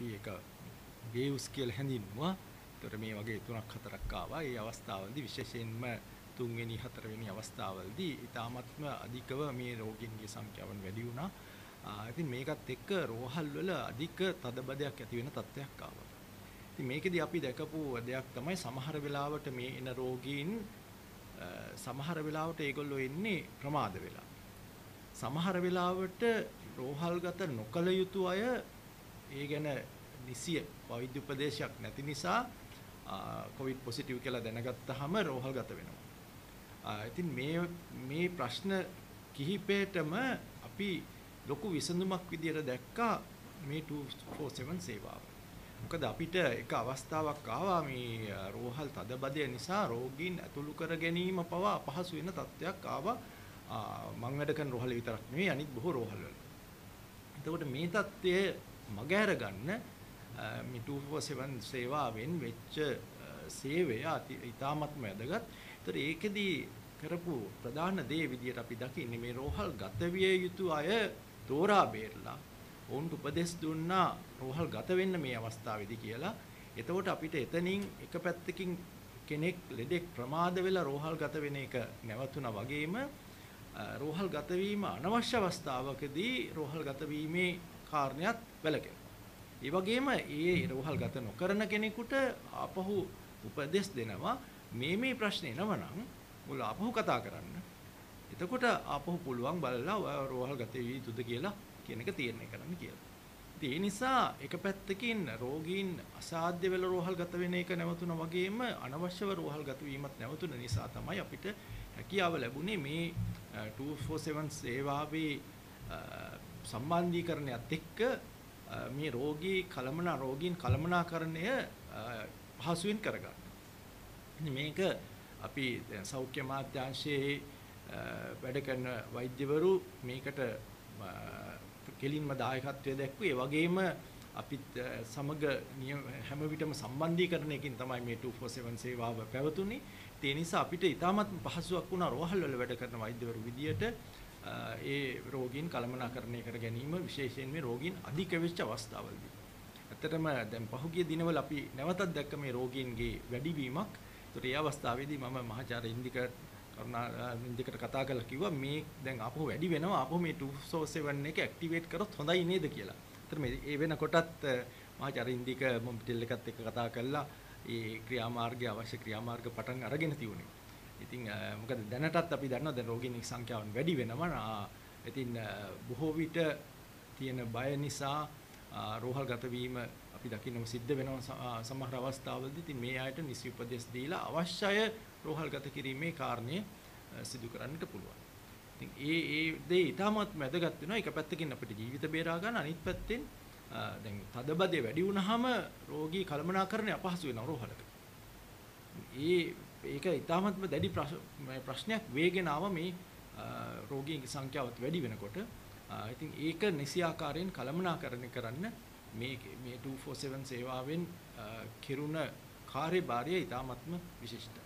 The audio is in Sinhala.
අපි ඒක වේව්ස් කියලා හැඳින්වුවා. ඒතර මේ වගේ 3ක් 4ක් ආවා. ඒ අවස්ථාවලදී විශේෂයෙන්ම 3 වෙනි 4 වෙනි අවස්ථාවලදී ඊටාත්ම අධිකව මේ රෝගීන්ගේ සංඛ්‍යාවන් වැඩි වුණා. ඉතින් මේකත් එක්ක රෝහල් වල අධික තදබදයක් ඇති වෙන තත්ත්වයක් ආවා. ඉතින් මේකෙදි අපි දැකපු දෙයක් තමයි සමහර වෙලාවට මේ එන රෝගීන් සමහර වෙලාවට ඒගොල්ලෝ එන්නේ ප්‍රමාද වෙලා. සමහර වෙලාවට රෝහල්ගත නොකළ යුතු අය ඒ ගැන නිසිය වෛද්‍ය උපදේශයක් නැති නිසා කොවිඩ් පොසිටිව් කියලා දැනගත්තාම රෝහල්ගත වෙනවා. ඉතින් මේ ප්‍රශ්න කිහිපයටම අපි ලොකු විසඳුමක් විදියට දැක්කා මේ 247 සේවාව. මොකද අපිට එක අවස්ථාවක් ආවා මේ රෝහල් තදබදය නිසා රෝගීන් ඇතුළු කර ගැනීම පවා අපහසු වෙන තත්ත්වයක් ආවා. මං වැඩ කරන රෝහල විතරක් නෙවෙයි අනිත් බොහෝ රෝහල් වල. එතකොට මේ தත්ත්වය මගහැර ගන්න මේ 247 සේවාවෙන් වෙච්ච සේවය ඉතාමත්ම වැදගත්. ඒතර ඒකෙදි කරපු ප්‍රධාන දේ විදියට අපි දකින්නේ මේ රෝහල් ගත විය යුතු අය තෝරා බේරලා ඔවුන්ට උපදෙස් දුන්නා රෝහල් ගත වෙන්න මේ අවස්ථාවේදී කියලා. එතකොට අපිට එතනින් එක පැත්තකින් කෙනෙක් ලෙඩෙක් ප්‍රමාද වෙලා රෝහල් ගත වෙන එක නැවතුණා වගේම රෝහල් ගත වීම අනවශ්‍ය අවස්ථාවකදී රෝහල් ගත වීමේ කාරණයක් වැළකෙනවා. ඒ වගේම ඒ රෝහල් ගත නොකරන කෙනෙකුට ආපහු උපදෙස් දෙනවා මේ ප්‍රශ්නේ එනවනම් මුල ආපහු කතා කරන්න. එතකොට ආපහු පුළුවන් බලලා ඔය රෝහල් ගත වී යුතුද කියලා කියන එක තීරණය කරන්න කියලා. ඉතින් ඒ නිසා එක පැත්තකින් රෝගීන් අසාධ්‍ය වෙල රෝහල් ගත වෙන එක නැවතුණා වගේම අනවශ්‍යව රෝහල් ගත වීමත් නැවතුණ නිසා තමයි අපිට හැකියාව ලැබුණේ මේ 247 සේවාවේ සම්බන්ධීකරණයත් එක්ක මේ රෝගීන් කළමනාකරණය පහසුවෙන් කරගන්න. මේක අපි සෞඛ්‍ය අමාත්‍යාංශයේ වැඩ කරන වෛද්‍යවරු මේකට කෙලින්ම දායකත්වය දැක්වුවේ. ඒ වගේම අපිත් සමග හැම විටම සම්බන්ධීකරණයකින් තමයි මේ 247 සේවාව පැවතුනේ. ඒ නිසා අපිට ඉතාමත් පහසුවක් වුණා රෝහල් වල වැඩ කරන වෛද්‍යවරු විදියට ඒ රෝගීන් කළමනාකරණය කර ගැනීම විශේෂයෙන් මේ රෝගීන් අධික වෙච්ච අවස්ථාවලදී. ඇත්තටම දැන් පහුගිය දිනවල අපි නැවතත් දැක්ක මේ රෝගීන්ගේ වැඩිවීමක්. ඒතර ඒ අවස්ථාවේදී මම මහාචාර්ය ඉන්දිකට කතා කරලා කිව්වා මේ දැන් ආපහු වැඩි වෙනවා ආපහු මේ 247 එක ඇක්ටිවේට් කරොත් හොඳයි නේද කියලා. ඒතර මේ ඒ වෙනකොටත් මහාචාර්ය ඉන්දික මොම්පිටල් එකත් එක්ක කතා කරලා ඒ ක්‍රියාමාර්ගය අවශ්‍ය ක්‍රියාමාර්ග පටන් අරගෙන තියුනේ. ඉතින් මොකද දැනටත් අපි දන්නවා දැන් රෝගීන්ගේ සංඛ්‍යාව වැඩි වෙනවා. ඉතින් බොහෝ විට තියෙන බය නිසා රෝහල්ගත වීම අපි දකින්නම සිද්ධ වෙනවා සමහර අවස්ථාවලදී. ඉතින් මේ අයට නිසි උපදෙස් දීලා අවශ්‍ය රෝහල්ගත කිරීමේ කාරණය සිදු කරන්නට පුළුවන්. ඉතින් ඒ දේ ඉතාමත් වැදගත් වෙනවා. එක පැත්තකින් අපිට ජීවිත බේරා ගන්න, අනිත් පැත්තෙන් දැන් තදබදේ වැඩි වුණාම රෝගී කළමනාකරණය අපහසු වෙනවා රෝහලක. ඒක ඉතාමත්ම දැඩි ප්‍රශ්නයක් වේගෙන ආව මේ රෝගීන්ගේ සංඛ්‍යාවත් වැඩි වෙනකොට. ඉතින් ඒක නිසි ආකාරයෙන් කළමනාකරණය කරන්න මේ 247 සේවාවෙන් කෙරුණ කාර්යභාරය ඉතාමත්ම විශිෂ්ටයි.